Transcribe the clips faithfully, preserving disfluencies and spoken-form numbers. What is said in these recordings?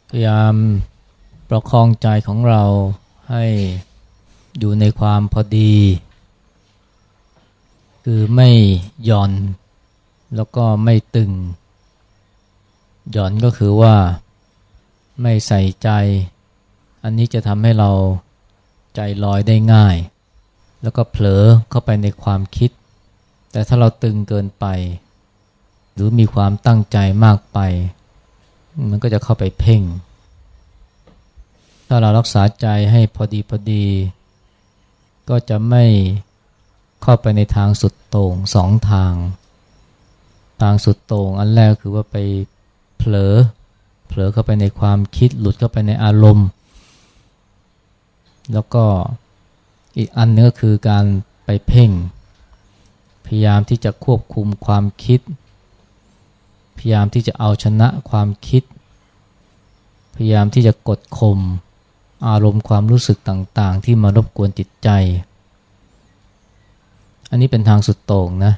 พยายามประคองใจของเราให้อยู่ในความพอดีคือไม่หย่อนแล้วก็ไม่ตึงหย่อนก็คือว่าไม่ใส่ใจอันนี้จะทำให้เราใจลอยได้ง่ายแล้วก็เผลอเข้าไปในความคิดแต่ถ้าเราตึงเกินไปหรือมีความตั้งใจมากไปมันก็จะเข้าไปเพ่งถ้าเรารักษาใจให้พอดีพอดีก็จะไม่เข้าไปในทางสุดโต่งสองทางทางสุดโต่งอันแรกคือว่าไปเผลอเผลอเข้าไปในความคิดหลุดเข้าไปในอารมณ์แล้วก็อีกอันนึงก็คือการไปเพ่งพยายามที่จะควบคุมความคิดพยายามที่จะเอาชนะความคิดพยายามที่จะกดข่มอารมณ์ความรู้สึกต่างๆที่มารบกวนจิตใจอันนี้เป็นทางสุดโต่งนะ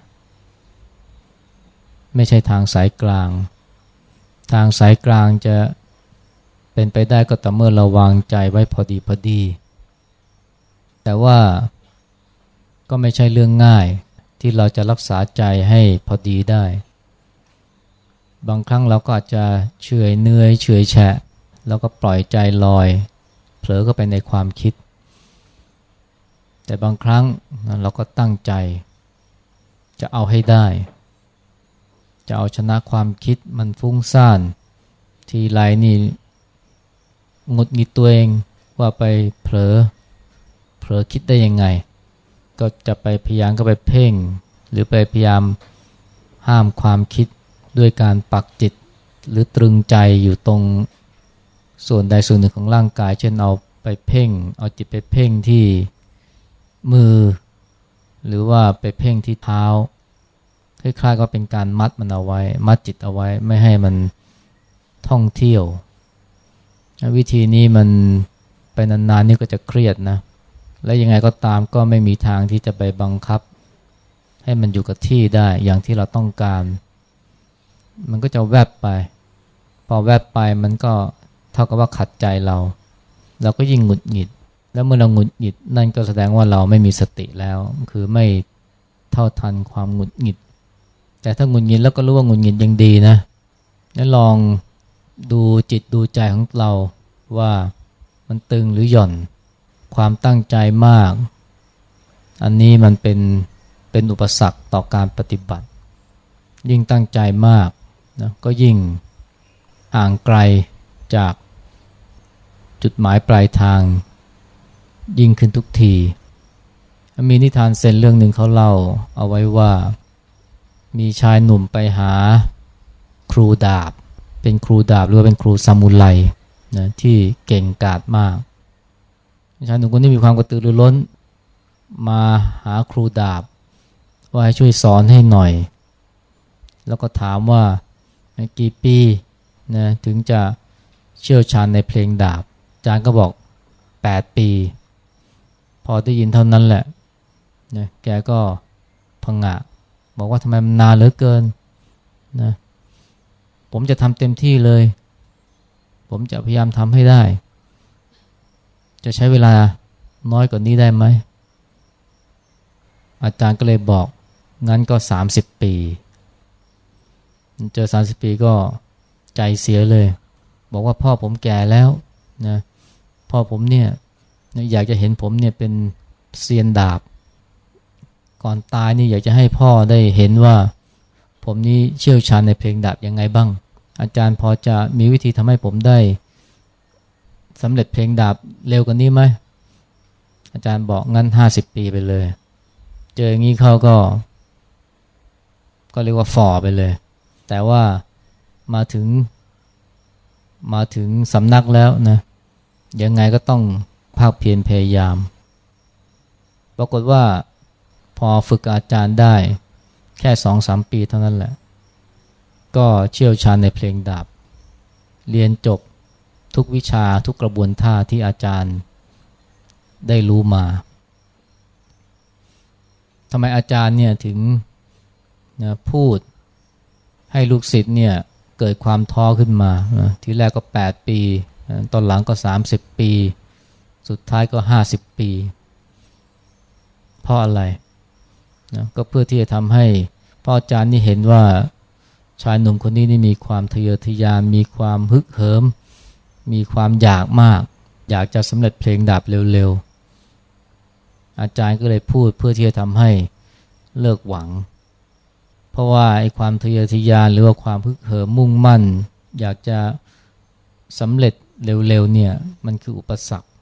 ไม่ใช่ทางสายกลางทางสายกลางจะเป็นไปได้ก็ต่อเมื่อเราวางใจไว้พอดีพอดีแต่ว่าก็ไม่ใช่เรื่องง่ายที่เราจะรักษาใจให้พอดีได้บางครั้งเราก็อาจจะเฉยเนื่อยเฉยแฉะแล้วก็ปล่อยใจลอยเผลอเข้าไปในความคิดแต่บางครั้งเราก็ตั้งใจจะเอาให้ได้จะเอาชนะความคิดมันฟุ้งซ่านทีไรนี่หงุดหงิดตัวเองว่าไปเผลอเผลอคิดได้ยังไงก็จะไปพยายามก็ไปเพ่งหรือไปพยายามห้ามความคิดด้วยการปักจิตหรือตรึงใจอยู่ตรงส่วนใดส่วนหนึ่งของร่างกายเช่นเอาไปเพ่งเอาจิตไปเพ่งที่มือหรือว่าไปเพ่งที่เท้าคล้ายๆก็เป็นการมัดมันเอาไว้มัดจิตเอาไว้ไม่ให้มันท่องเที่ยววิธีนี้มันไปนานๆนี่ก็จะเครียดนะและยังไงก็ตามก็ไม่มีทางที่จะไปบังคับให้มันอยู่กับที่ได้อย่างที่เราต้องการมันก็จะแวบไปพอแวบไปมันก็เท่ากับว่าขัดใจเราเราก็ยิ่งหงุดหงิดแล้วเมื่อเราหงุดหงิดนั่นก็แสดงว่าเราไม่มีสติแล้วคือไม่เท่าทันความหงุดหงิดแต่ถ้าหงุดหงิดแล้วก็รู้ว่าหงุดหงิดยังดีนะงั้นลองดูจิตดูใจของเราว่ามันตึงหรือหย่อนความตั้งใจมากอันนี้มันเป็นเป็นอุปสรรคต่อการปฏิบัติยิ่งตั้งใจมากนะก็ยิ่งห่างไกลจากจุดหมายปลายทางยิ่งขึ้นทุกทีมีนิทานเซนเรื่องหนึ่งเขาเล่าเอาไว้ว่ามีชายหนุ่มไปหาครูดาบเป็นครูดาบหรือว่าเป็นครูซามูไรนะที่เก่งกาจมากชายหนุ่มคนนี้มีความกระตือรือร้นมาหาครูดาบว่าให้ช่วยสอนให้หน่อยแล้วก็ถามว่ากี่ปีนะถึงจะเชี่ยวชาญในเพลงดาบอาจารย์ก็บอกแปดปีพอได้ยินเท่านั้นแหละนะแกก็ผงะบอกว่าทำไมมันนานเหลือเกินนะผมจะทำเต็มที่เลยผมจะพยายามทำให้ได้จะใช้เวลาน้อยกว่านี้ได้ไหมอาจารย์ก็เลยบอกงั้นก็สามสิบปีเจอสามสิบปีก็ใจเสียเลยบอกว่าพ่อผมแก่แล้วนะพ่อผมเนี่ยอยากจะเห็นผมเนี่ยเป็นเซียนดาบก่อนตายนี่อยากจะให้พ่อได้เห็นว่าผมนี่เชี่ยวชาญในเพลงดาบยังไงบ้างอาจารย์พอจะมีวิธีทำให้ผมได้สำเร็จเพลงดาบเร็วกว่านี้ไหมอาจารย์บอกงั้นห้าสิบปีไปเลยเจออย่างนี้เขาก็ก็เรียกว่าฝ่อไปเลยแต่ว่ามาถึงมาถึงสำนักแล้วนะยังไงก็ต้องภาคเพียรพยายามปรากฏว่าพอฝึกอาจารย์ได้แค่ สองถึงสาม ปีเท่านั้นแหละก็เชี่ยวชาญในเพลงดาบเรียนจบทุกวิชาทุกกระบวนท่าที่อาจารย์ได้รู้มาทำไมอาจารย์เนี่ยถึงนะพูดให้ลูกศิษย์เนี่ยเกิดความท้อขึ้นมานะทีแรกก็แปดปีตอนหลังก็สามสิบปีสุดท้ายก็ห้าสิบปีเพราะอะไรนะก็เพื่อที่จะทำให้พ่ออาจารย์นี่เห็นว่าชายหนุ่มคนนี้นี่มีความทะเยอทะยานมีความฮึกเหิมมีความอยากมากอยากจะสำเร็จเพลงดาบเร็วๆอาจารย์ก็เลยพูดเพื่อที่จะทำให้เลิกหวังเพราะว่าไอ้ความทะเยอทะยานหรือว่าความฮึกเหิมมุ่งมั่นอยากจะสำเร็จเร็วๆเนี่ยมันคืออุปสรรค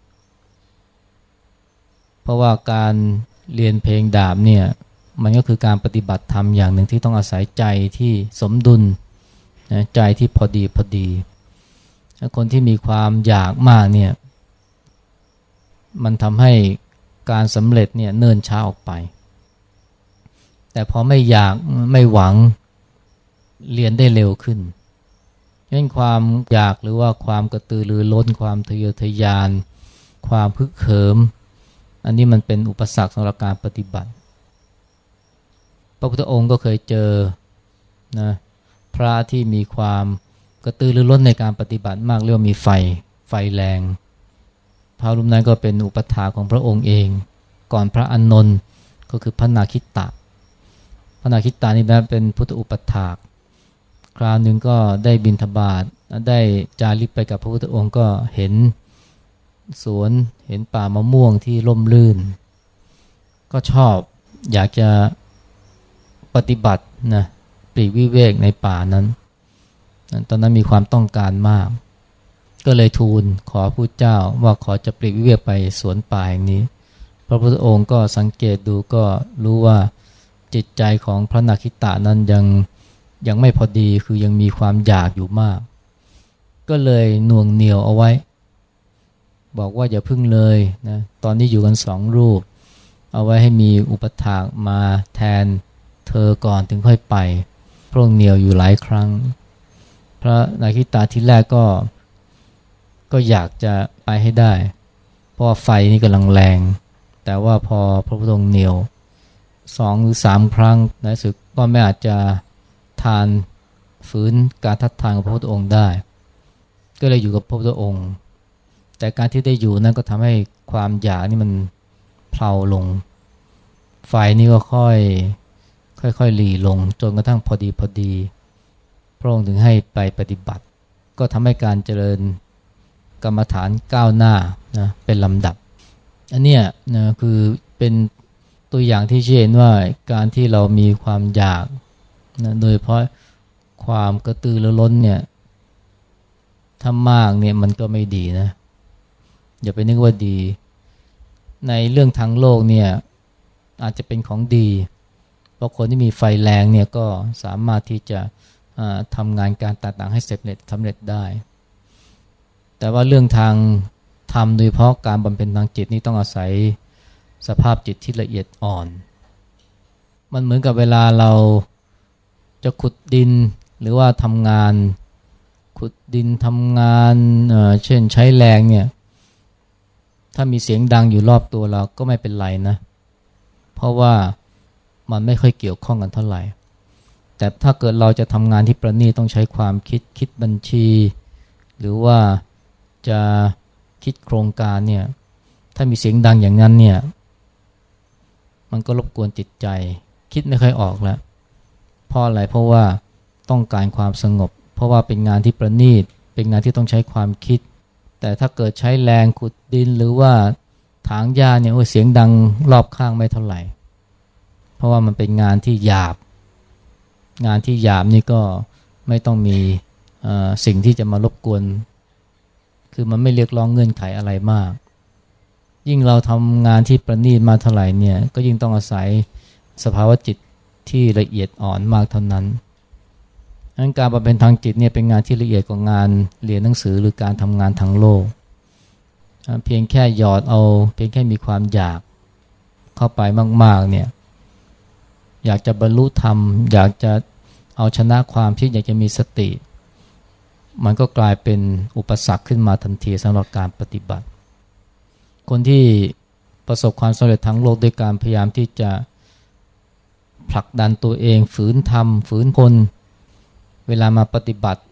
เพราะว่าการเรียนเพลงดาบเนี่ยมันก็คือการปฏิบัติธรรมอย่างหนึ่งที่ต้องอาศัยใจที่สมดุลนะใจที่พอดีพอดีคนที่มีความอยากมากเนี่ยมันทำให้การสำเร็จเนี่ยเนิ่นช้าออกไปแต่พอไม่อยากไม่หวังเรียนได้เร็วขึ้นงั้นความอยากหรือว่าความกระตือรือร้นความทะเยอทะยานความพึกเขิมอันนี้มันเป็นอุปสรรคสำหรับการปฏิบัติพระพุทธองค์ก็เคยเจอนะพระที่มีความกระตือรือร้นในการปฏิบัติมากเรียกว่ามีไฟไฟแรงพระรูปนั้นก็เป็นอุปถาของพระองค์เองก่อนพระอานนท์ก็คือพระนาคิตะพระนาคิตะนี่นะเป็นพุทธอุปถากคราวหนึ่งก็ได้บิณฑบาตได้จาริกไปกับพระพุทธองค์ก็เห็นสวนเห็นป่ามะม่วงที่ร่มรื่นก็ชอบอยากจะปฏิบัตินะปลีกวิเวกในป่านั้นตอนนั้นมีความต้องการมากก็เลยทูลขอพระพุทธเจ้าว่าขอจะปลีกวิเวกไปสวนป่าแห่งนี้พระพุทธองค์ก็สังเกตดูก็รู้ว่าจิตใจของพระนาคิตะนั้นยังยังไม่พอดีคือยังมีความอยากอยู่มากก็เลยหน่วงเหนี่ยวเอาไว้บอกว่าอย่าพึ่งเลยนะตอนนี้อยู่กันสองรูปเอาไว้ให้มีอุปถากมาแทนเธอก่อนถึงค่อยไปพระองค์เหนี่ยวอยู่หลายครั้งพระนาคิตะที่แรกก็ก็อยากจะไปให้ได้เพราะไฟนี่กำลังแรงแต่ว่าพอพระพุทธองค์เหนี่ยวสองหรือสามครั้งในที่สุดก็ไม่อาจจะทานฝืนการทัดทานของพระพุทธองค์ได้ก็เลยอยู่กับพระพุทธองค์แต่การที่ได้อยู่นั้นก็ทำให้ความอยากนี่มันเพลาลงไฟนี่ก็ค่อยค่อยๆหลีลงจนกระทั่งพอดีพอดีพระองค์ถึงให้ไปปฏิบัติก็ทำให้การเจริญกรรมฐานก้าวหน้านะเป็นลำดับอันเนี้ยนะคือเป็นตัวอย่างที่ชี้เห็นว่าการที่เรามีความอยากนะโดยเพราะความกระตือรือร้นเนี่ยถ้ามากเนี่ยมันก็ไม่ดีนะอย่าไปนึกว่าดีในเรื่องทางโลกเนี่ยอาจจะเป็นของดีเพราะคนที่มีไฟแรงเนี่ยก็สามารถที่จะทำงานการต่างๆให้สำเร็จสำเร็จได้แต่ว่าเรื่องทางธรรมโดยเฉพาะการบำเพ็ญทางจิตนี่ต้องอาศัยสภาพจิตที่ละเอียดอ่อนมันเหมือนกับเวลาเราจะขุดดินหรือว่าทำงานขุดดินทำงานเอ่อเช่นใช้แรงเนี่ยถ้ามีเสียงดังอยู่รอบตัวเราก็ไม่เป็นไรนะเพราะว่ามันไม่ค่อยเกี่ยวข้องกันเท่าไหร่แต่ถ้าเกิดเราจะทำงานที่ประณีตต้องใช้ความคิดคิดบัญชีหรือว่าจะคิดโครงการเนี่ยถ้ามีเสียงดังอย่างนั้นเนี่ยมันก็รบกวนจิตใจคิดไม่ค่อยออกแล้วเพราะอะไรเพราะว่าต้องการความสงบเพราะว่าเป็นงานที่ประณีตเป็นงานที่ต้องใช้ความคิดแต่ถ้าเกิดใช้แรงขุดดินหรือว่าถางหญ้าเนี่ยโอ้ยเสียงดังรอบข้างไม่เท่าไหร่เพราะว่ามันเป็นงานที่หยาบงานที่หยาบนี่ก็ไม่ต้องมีสิ่งที่จะมารบกวนคือมันไม่เรียกร้องเงื่อนไขอะไรมากยิ่งเราทำงานที่ประณีตมาเท่าไหร่เนี่ยก็ยิ่งต้องอาศัยสภาวะจิตที่ละเอียดอ่อนมากเท่านั้นงั้นการบำเพ็ญทางจิตเนี่ยเป็นงานที่ละเอียดกว่างานเรียนหนังสือหรือการทำงานทางโลกเพียงแค่หยอดเอาเพียงแค่มีความอยากเข้าไปมากๆเนี่ยอยากจะบรรลุธรรมอยากจะเอาชนะความคิดอยากจะมีสติมันก็กลายเป็นอุปสรรคขึ้นมาทันทีสำหรับการปฏิบัติคนที่ประสบความสำเร็จทั้งโลกด้วยการพยายามที่จะผลักดันตัวเองฝืนทำฝืนคนเวลามาปฏิบัติ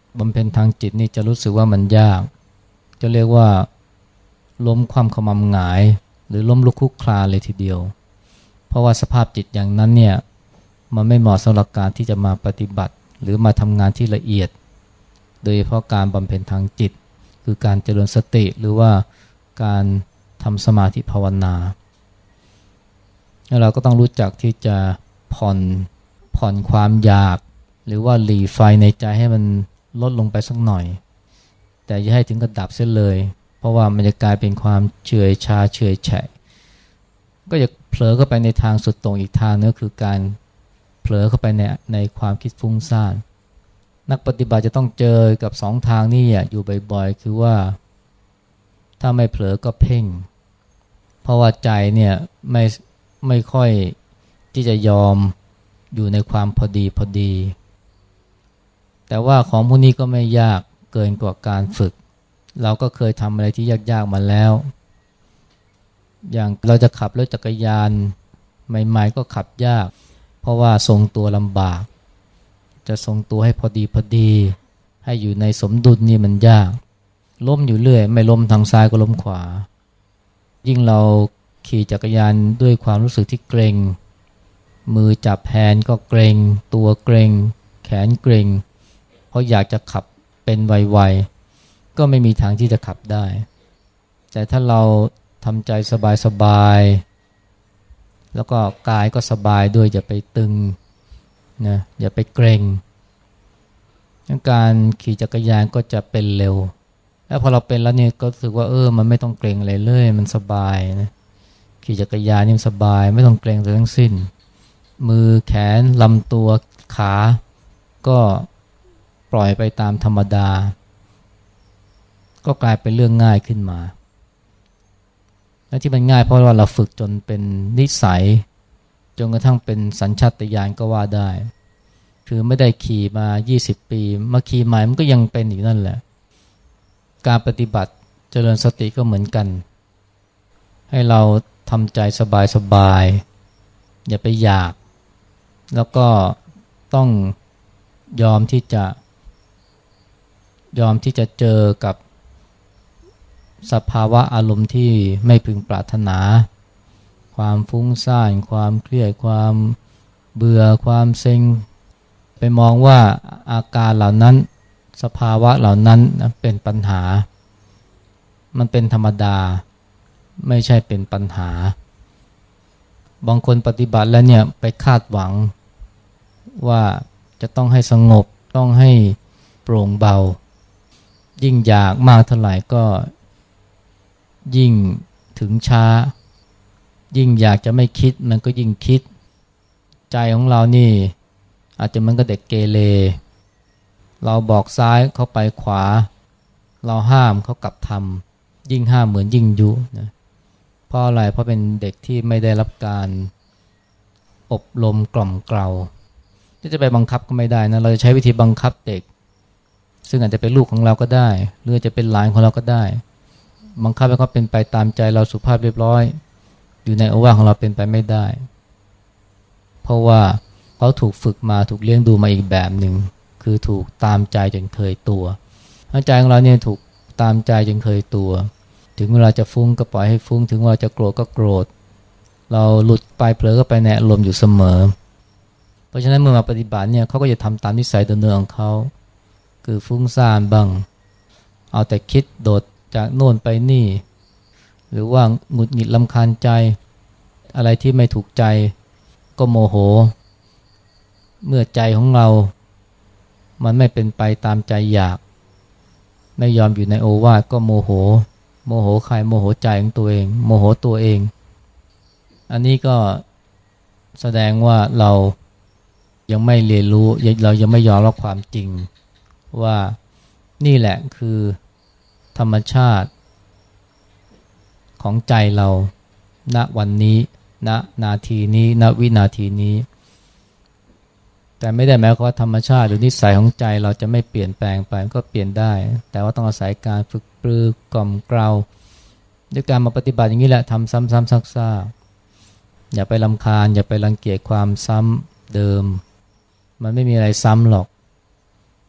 บำเพ็ญทางจิตนี่จะรู้สึกว่ามันยากจะเรียกว่าล้มคว่ำขมำหงายหรือล้มลุกคลุกคลานเลยทีเดียวเพราะว่าสภาพจิตอย่างนั้นเนี่ยมันไม่เหมาะสำหรับการที่จะมาปฏิบัติหรือมาทำงานที่ละเอียดโดยเฉพาะการบำเพ็ญทางจิตคือการเจริญสติหรือว่าการทำสมาธิภาวนาแล้วเราก็ต้องรู้จักที่จะผ่อนผ่อนความอยากหรือว่าหลีไฟในใจให้มันลดลงไปสักหน่อยแต่อย่าให้ถึงกับดับเสียเลยเพราะว่ามันจะกลายเป็นความเฉื่อยชาเฉื่อยแฉะก็จะเผลอเข้าไปในทางสุดโต่งอีกทางนึงคือการเผลอเข้าไปในในความคิดฟุ้งซ่านนักปฏิบัติจะต้องเจอกับสองทางนี้อยู่บ่อยๆคือว่าถ้าไม่เผลอก็เพ่งเพราะว่าใจเนี่ยไม่ไม่ค่อยที่จะยอมอยู่ในความพอดีพอดีแต่ว่าของพวกนี้ก็ไม่ยากเกินกว่าการฝึกเราก็เคยทำอะไรที่ยากๆมาแล้วอย่างเราจะขับรถจักรยานใหม่ๆก็ขับยากเพราะว่าทรงตัวลำบากจะทรงตัวให้พอดีพอดีให้อยู่ในสมดุลนี่มันยากล้มอยู่เรื่อยไม่ล้มทางซ้ายก็ล้มขวายิ่งเราขี่จักรยานด้วยความรู้สึกที่เกร็งมือจับแฮนด์ก็เกร็งตัวเกร็งแขนเกร็งเพราะอยากจะขับเป็นไวๆก็ไม่มีทางที่จะขับได้แต่ถ้าเราทำใจสบายๆแล้วก็กายก็สบายด้วยอย่าไปตึงนะอย่าไปเกร็งการขี่จักรยานก็จะเป็นเร็วแล้วพอเราเป็นแล้วเนี่ยก็รู้สึกว่าเออมันไม่ต้องเกร็งอะไรเลยมันสบายนะขี่จักรยานนี่สบายไม่ต้องเกร็งเลยทั้งสิ้นมือแขนลำตัวขาก็ปล่อยไปตามธรรมดาก็กลายเป็นเรื่องง่ายขึ้นมาและที่มันง่ายเพราะว่าเราฝึกจนเป็นนิสัยจนกระทั่งเป็นสัญชาตญาณก็ว่าได้คือไม่ได้ขี่มายี่สิบปีมาขี่ใหม่มันก็ยังเป็นอยู่นั่นแหละการปฏิบัติเจริญสติก็เหมือนกันให้เราทำใจสบายๆอย่าไปอยากแล้วก็ต้องยอมที่จะยอมที่จะเจอกับสภาวะอารมณ์ที่ไม่พึงปรารถนาความฟุ้งซ่านความเครียดความเบื่อความเซ็งไปมองว่าอาการเหล่านั้นสภาวะเหล่านั้นเป็นปัญหามันเป็นธรรมดาไม่ใช่เป็นปัญหาบางคนปฏิบัติแล้วเนี่ยไปคาดหวังว่าจะต้องให้สงบต้องให้โปร่งเบายิ่งอยากมากเท่าไหร่ก็ยิ่งถึงช้ายิ่งอยากจะไม่คิดมันก็ยิ่งคิดใจของเรานี่อาจจะเหมือนกับเด็กเกเรเราบอกซ้ายเขาไปขวาเราห้ามเขากลับทำยิ่งห้ามเหมือนยิ่งยุนะเพราะอะไรเพราะเป็นเด็กที่ไม่ได้รับการอบรมกล่อมเกลาที่จะไปบังคับก็ไม่ได้นะเราจะใช้วิธีบังคับเด็กซึ่งอาจจะเป็นลูกของเราก็ได้หรือจะเป็นหลานของเราก็ได้บังคับให้เขาเป็นไปตามใจเราสุภาพเรียบร้อยอยู่ในโอวาทของเราเป็นไปไม่ได้เพราะว่าเขาถูกฝึกมาถูกเลี้ยงดูมาอีกแบบหนึ่งคือถูกตามใจจนเคยตัวใจของเราเนี่ยถูกตามใจจนเคยตัวถึงเวลาจะฟุ้งก็ปล่อยให้ฟุ้งถึงเวลาจะโกรธก็โกรธเราหลุดไปเผลอก็ไปในอารมณ์อยู่เสมอเพราะฉะนั้นเมื่อมาปฏิบัติเนี่ยเขาก็จะทำตามนิสัยเดิมๆของเขาคือฟุ้งซ่านบ้างเอาแต่คิดโดดจากโน่นไปนี่หรือว่าหงุดหงิดรำคาญใจอะไรที่ไม่ถูกใจก็โมโหเมื่อใจของเรามันไม่เป็นไปตามใจอยากไม่ยอมอยู่ในโอวาทก็โมโหโมโหใครโมโหใจของตัวเองโมโหตัวเองอันนี้ก็แสดงว่าเรายังไม่เรียนรู้เรายังไม่ยอมรับความจริงว่านี่แหละคือธรรมชาติของใจเราณวันนี้ณนาทีนี้ณวินาทีนี้แต่ไม่ได้หมายความว่าธรรมชาติหรือนิสัยของใจเราจะไม่เปลี่ยนแปลงไปก็เปลี่ยนได้แต่ว่าต้องอาศัยการฝึกปรือกล่อมเกลาด้วยการมาปฏิบัติอย่างนี้แหละทำซ้ำๆซักๆอย่าไปรำคาญอย่าไปรังเกียจความซ้ำเดิมมันไม่มีอะไรซ้ำหรอกม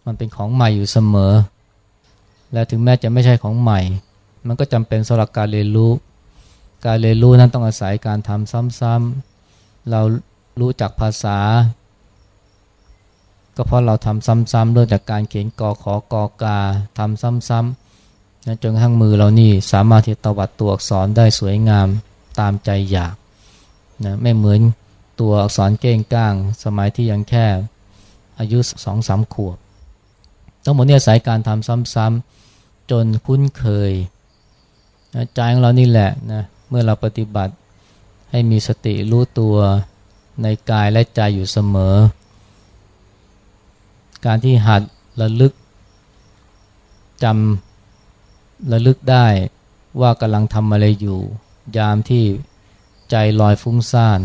มันเป็นของใหม่อยู่เสมอและถึงแม้จะไม่ใช่ของใหม่มันก็จำเป็นสำหรับการเรียนรู้การเรียนรู้นั้นต้องอาศัยการทำซ้ำๆเรารู้จักภาษาก็เพราะเราทำซ้ำๆเริ่มจากการเขียนกอขอกอกาทำซ้ำๆจนกระทั่งมือเรานี่สามารถที่จะตวัดตัวอักษรได้สวยงามตามใจอยากนะไม่เหมือนตัวอักษรเก้งก้างสมัยที่ยังแค่อายุ สองถึงสาม ขวบทั้งหมดนี้อาศัยการทำซ้ำๆจนคุ้นเคยนะใจของเรานี่แหละนะเมื่อเราปฏิบัติให้มีสติรู้ตัวในกายและใจอยู่เสมอการที่หัดระลึกจำระลึกได้ว่ากำลังทำอะไรอยู่ยามที่ใจลอยฟุ้งซ่าน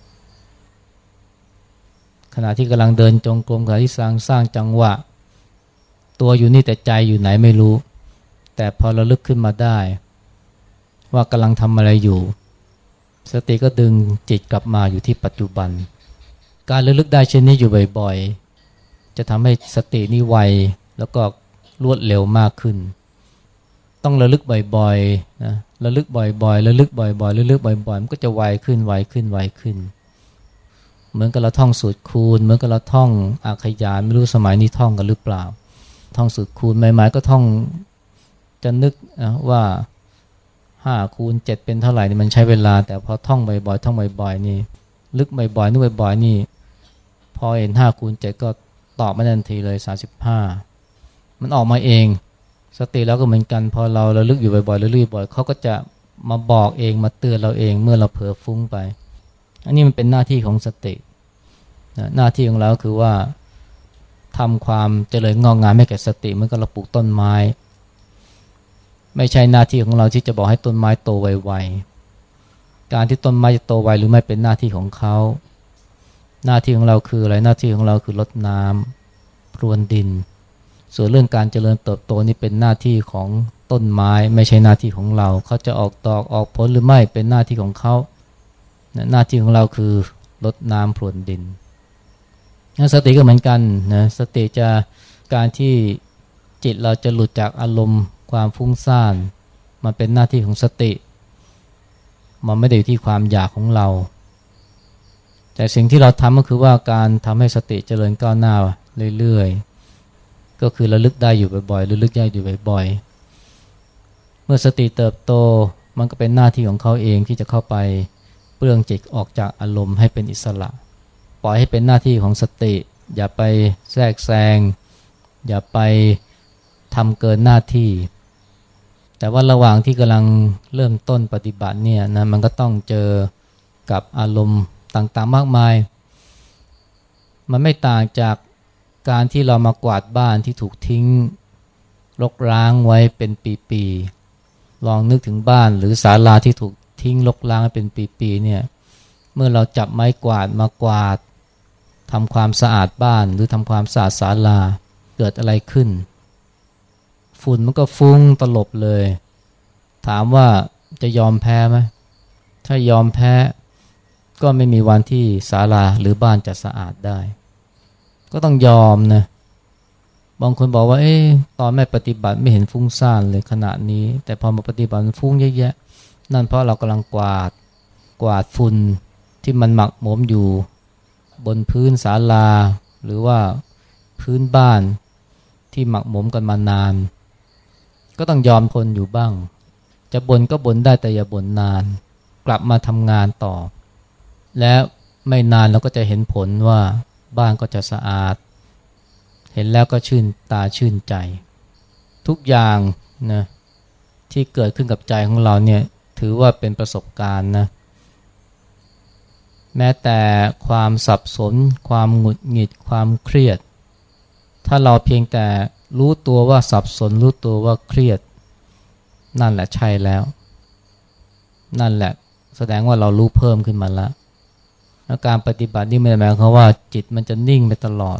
ขณะที่กำลังเดินจงกรมขณะที่สร้างสร้างจังหวะตัวอยู่นี่แต่ใจอยู่ไหนไม่รู้แต่พอระลึกขึ้นมาได้ว่ากำลังทำอะไรอยู่สติก็ดึงจิตกลับมาอยู่ที่ปัจจุบันการระลึกได้เช่นนี้อยู่บ่อยๆจะทำให้สตินี่ไวแล้วก็รวดเร็วมากขึ้นต้องระลึกบ่อยๆนะระลึกบ่อยๆระลึกบ่อยๆระลึกบ่อยๆมันก็จะไวขึ้นไวขึ้นไวขึ้นเหมือนกับเราท่องสูตรคูณเหมือนกับเราท่องอาขยานไม่รู้สมัยนี้ท่องกันหรือเปล่าท่องสูตรคูณใหม่ๆก็ท่องจะนึกนะว่าห้าคูณเจ็ดเป็นเท่าไหร่นี่มันใช้เวลาแต่พอท่องบ่อยๆท่องบ่อยๆนี่ลึกบ่อยๆนึกบ่อยๆนี่พอเห็นห้าคูณเจ็ดก็ตอบมาทันทีเลยสามสิบห้ามันออกมาเองสติแล้วก็เหมือนกันพอเราระลึกอยู่บ่อยๆระลึกบ่อยเขาก็จะมาบอกเองมาเตือนเราเองเมื่อเราเผลอฟุ้งไปอันนี้มันเป็นหน้าที่ของสตินะหน้าที่ของเราคือว่าทำความเจริญงอกงามให้แก่สติเหมือนกับเราปลูกต้นไม้ไม่ใช่หน้าที่ของเราที่จะบอกให้ต้นไม้โตไวๆการที่ต้นไม้จะโตไวหรือไม่เป็นหน้าที่ของเขาหน้าที่ของเราคืออะไรหน้าที่ของเราคือรดน้ำพรวนดินส่วนเรื่องการเจริญเติบโตนี่เป็นหน้าที่ของต้นไม้ไม่ใช่หน้าที่ของเราเขาจะออกดอกออกผลหรือไม่เป็นหน้าที่ของเขาหน้าที่ของเราคือรดน้ำพรวนดินสติก็เหมือนกันนะสติจะการที่จิตเราจะหลุดจากอารมณ์ความฟุ้งซ่านมันเป็นหน้าที่ของสติมันไม่ได้อยู่ที่ความอยากของเราแต่สิ่งที่เราทำก็คือว่าการทำให้สติเจริญก้าวหน้าเรื่อยๆก็คือระลึกได้อยู่บ่อยๆระลึกได้อยู่บ่อยๆเมื่อสติเติบโตมันก็เป็นหน้าที่ของเขาเองที่จะเข้าไปเปลื้องจิตออกจากอารมณ์ให้เป็นอิสระปล่อยให้เป็นหน้าที่ของสติอย่าไปแทรกแซงอย่าไปทำเกินหน้าที่แต่ว่าระหว่างที่กำลังเริ่มต้นปฏิบัติเนี่ยนะมันก็ต้องเจอกับอารมณ์ต่างๆมากมายมันไม่ต่างจากการที่เรามากวาดบ้านที่ถูกทิ้งรกร้างไว้เป็นปีๆลองนึกถึงบ้านหรือศาลาที่ถูกทิ้งรกร้างเป็นปีๆเนี่ยเมื่อเราจับไม้กวาดมากวาดทำความสะอาดบ้านหรือทำความสะอาดศาลาเกิดอะไรขึ้นฝุ่นมันก็ฟุ้งตลบเลยถามว่าจะยอมแพ้ไหมถ้ายอมแพ้ก็ไม่มีวันที่ศาลาหรือบ้านจะสะอาดได้ก็ต้องยอมนะบางคนบอกว่าเอ๊ะตอนไม่ปฏิบัติไม่เห็นฟุ้งซ่านเลยขณะนี้แต่พอมาปฏิบัติฟุ้งเยอะแยะนั่นเพราะเรากำลังกวาดกวาดฝุ่นที่มันหมักหมมอยู่บนพื้นศาลาหรือว่าพื้นบ้านที่หมักหมมกันมานานก็ต้องยอมทนอยู่บ้างจะบ่นก็บ่นได้แต่อย่าบ่นนานกลับมาทำงานต่อและไม่นานเราก็จะเห็นผลว่าบ้านก็จะสะอาดเห็นแล้วก็ชื่นตาชื่นใจทุกอย่างนะที่เกิดขึ้นกับใจของเราเนี่ยถือว่าเป็นประสบการณ์นะแม้แต่ความสับสนความหงุดหงิดความเครียดถ้าเราเพียงแต่รู้ตัวว่าสับสนรู้ตัวว่าเครียดนั่นแหละใช่แล้วนั่นแหละแสดงว่าเรารู้เพิ่มขึ้นมาแล้วและการปฏิบัตินี่ไม่ได้หมายความว่าจิตมันจะนิ่งไปตลอด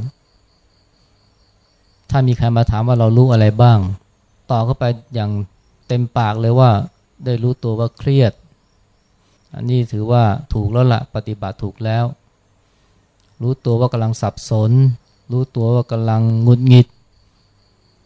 ถ้ามีใครมาถามว่าเรารู้อะไรบ้างตอบเข้าไปอย่างเต็มปากเลยว่าได้รู้ตัวว่าเครียดอันนี้ถือว่าถูกแล้วล่ะปฏิบัติถูกแล้วรู้ตัวว่ากำลังสับสนรู้ตัวว่ากำลังหงุดหงิด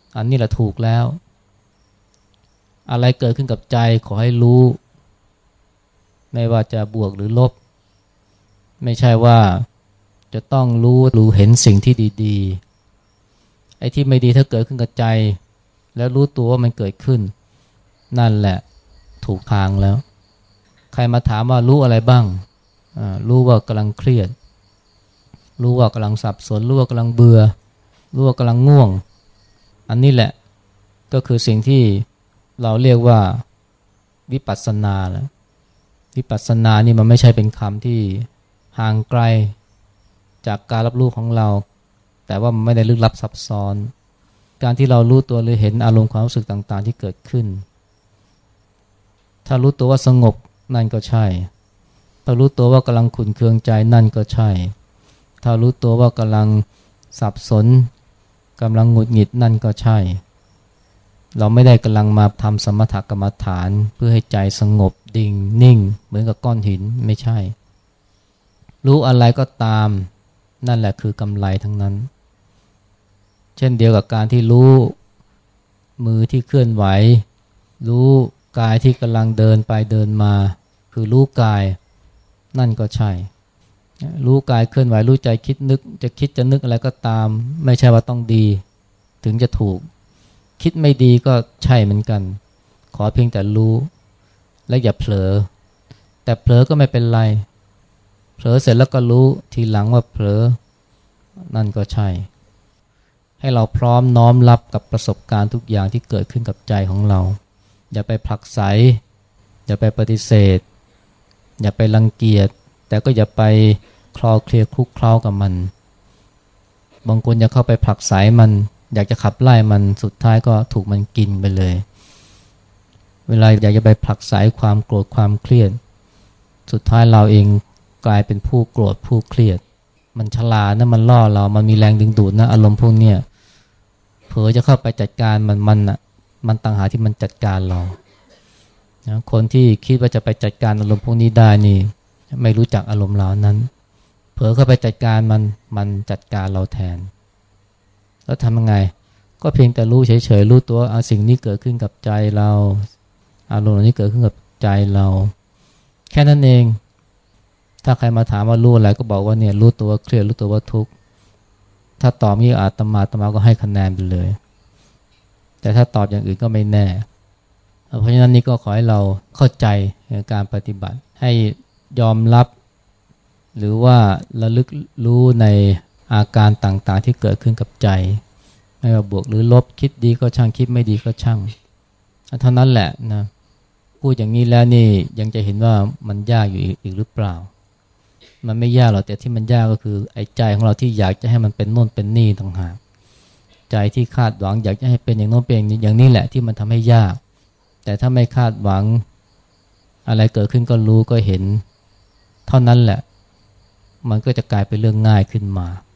อันนี้แหละถูกแล้วอะไรเกิดขึ้นกับใจขอให้รู้ไม่ว่าจะบวกหรือลบไม่ใช่ว่าจะต้องรู้รู้เห็นสิ่งที่ดีๆไอ้ที่ไม่ดีถ้าเกิดขึ้นกับใจแล้วรู้ตัวว่ามันเกิดขึ้นนั่นแหละถูกทางแล้วใครมาถามว่ารู้อะไรบ้างอ่ารู้ว่ากำลังเครียดรู้ว่ากำลังสับสนรู้ว่ากำลังเบื่อรู้ว่ากำลังง่วงอันนี้แหละก็คือสิ่งที่เราเรียกว่าวิปัสสนาแล้ววิปัสสนานี่มันไม่ใช่เป็นคำที่ห่างไกลจากการรับรู้ของเราแต่ว่ามันไม่ได้ลึกลับซับซ้อนการที่เรารู้ตัวหรือเห็นอารมณ์ความรู้สึกต่างๆที่เกิดขึ้นถ้ารู้ตัวว่าสงบนั่นก็ใช่ถ้ารู้ตัวว่ากำลังขุ่นเคืองใจนั่นก็ใช่ถ้ารู้ตัวว่ากำลังสับสนกำลังหงุดหงิดนั่นก็ใช่เราไม่ได้กำลังมาทำสมถกรรมฐานเพื่อให้ใจสงบดิ่งนิ่งเหมือนกับก้อนหินไม่ใช่รู้อะไรก็ตามนั่นแหละคือกำไรทั้งนั้นเช่นเดียวกับการที่รู้มือที่เคลื่อนไหวรู้กายที่กำลังเดินไปเดินมาคือรู้กายนั่นก็ใช่รู้กายเคลื่อนไหวรู้ใจคิดนึกจะคิดจะนึกอะไรก็ตามไม่ใช่ว่าต้องดีถึงจะถูกคิดไม่ดีก็ใช่เหมือนกันขอเพียงแต่รู้และอย่าเผลอแต่เผลอก็ไม่เป็นไรเผลอเสร็จแล้วก็รู้ทีหลังว่าเผลอนั่นก็ใช่ให้เราพร้อมน้อมรับกับประสบการณ์ทุกอย่างที่เกิดขึ้นกับใจของเราอย่าไปผลักไสอย่าไปปฏิเสธอย่าไปรังเกียจแต่ก็อย่าไปคลอเคลียคลุกเคล้ากับมันบางคนอยากเข้าไปผลักไสมันอยากจะขับไล่มันสุดท้ายก็ถูกมันกินไปเลยเวลาอยากจะไปผลักไสความโกรธความเครียดสุดท้ายเราเองกลายเป็นผู้โกรธผู้เครียดมันฉลาดนะมันล่อเรามันมีแรงดึงดูดนะอารมณ์พวกเนี้ยเผลอจะเข้าไปจัดการมันมันอ่ะมันต่างหากที่มันจัดการเรานะคนที่คิดว่าจะไปจัดการอารมณ์พวกนี้ได้นี่ไม่รู้จักอารมณ์เหล่านั้นเผลอเข้าไปจัดการมันมันจัดการเราแทนแล้วทำยังไงก็เพียงแต่รู้เฉยๆรู้ตัวเอาสิ่งนี้เกิดขึ้นกับใจเราอารมณ์นี้เกิดขึ้นกับใจเราแค่นั้นเองถ้าใครมาถามว่ารู้อะไรก็บอกว่าเนี่ยรู้ตัวเครียดรู้ตัวว่าทุกข์ถ้าตอบนี้อาตมาอาตมาก็ให้คะแนนไปเลยแต่ถ้าตอบอย่างอื่นก็ไม่แน่เพราะฉะนั้นนี่ก็ขอให้เราเข้าใจในการปฏิบัติให้ยอมรับหรือว่าระลึกรู้ในอาการต่างๆที่เกิดขึ้นกับใจไม่ว่าบวกหรือลบคิดดีก็ช่างคิดไม่ดีก็ช่างเท่านั้นแหละนะพูดอย่างนี้แล้วนี่ยังจะเห็นว่ามันยากอยู่อีกหรือเปล่ามันไม่ยากหรอกแต่ที่มันยากก็คือไอ้ใจของเราที่อยากจะให้มันเป็นโน่นเป็นนี่ต่างหากใจที่คาดหวังอยากจะให้เป็นอย่างโน้นเป็นอย่างนี้แหละที่มันทำให้ยากแต่ถ้าไม่คาดหวังอะไรเกิดขึ้นก็รู้ก็เห็นเท่านั้นแหละมันก็จะกลายเป็นเรื่องง่ายขึ้นมา